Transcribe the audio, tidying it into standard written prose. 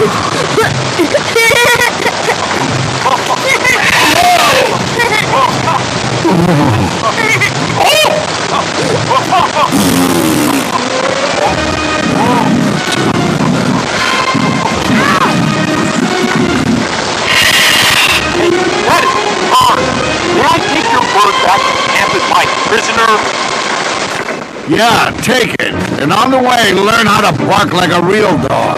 Yeah, take it. And on the way, learn how to bark like a real dog.